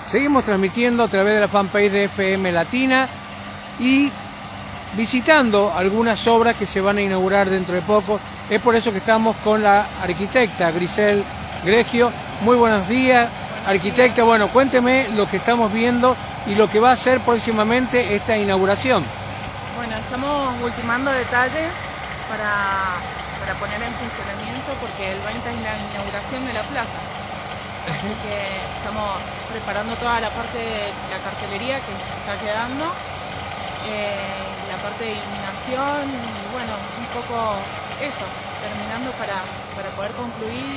Seguimos transmitiendo a través de la fanpage de FM Latina y visitando algunas obras que se van a inaugurar dentro de poco. Es por eso que estamos con la arquitecta Grisel Gregio. Muy buenos días, arquitecta. Bueno, cuénteme lo que estamos viendo y lo que va a ser próximamente esta inauguración. Bueno, estamos ultimando detalles para poner en funcionamiento, porque el 20 es la inauguración de la plaza. Así que estamos preparando toda la parte de la cartelería que está quedando, la parte de iluminación y bueno, un poco eso, terminando para poder concluir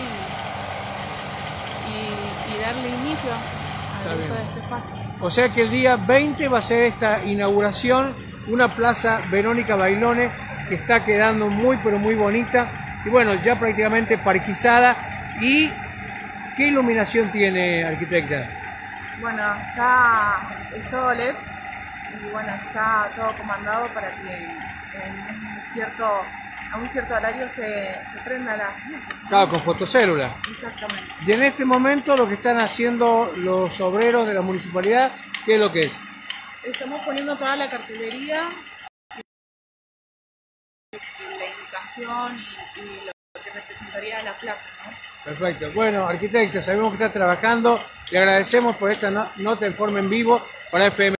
y darle inicio al uso de este espacio. O sea que el día 20 va a ser esta inauguración, una plaza Verónica Bailone que está quedando muy pero muy bonita y bueno, ya prácticamente parquizada. ¿Y qué iluminación tiene, arquitecta? Bueno, es todo LED y bueno, está todo comandado para que a un cierto horario se prenda las luces. Claro, con fotocélula. Exactamente. Y en este momento lo que están haciendo los obreros de la municipalidad, ¿qué es lo que es? Estamos poniendo toda la cartelería, la indicación y lo que representaría la plaza, ¿no? Perfecto. Bueno, arquitecta, sabemos que está trabajando. Le agradecemos por esta nota en forma en vivo para FM.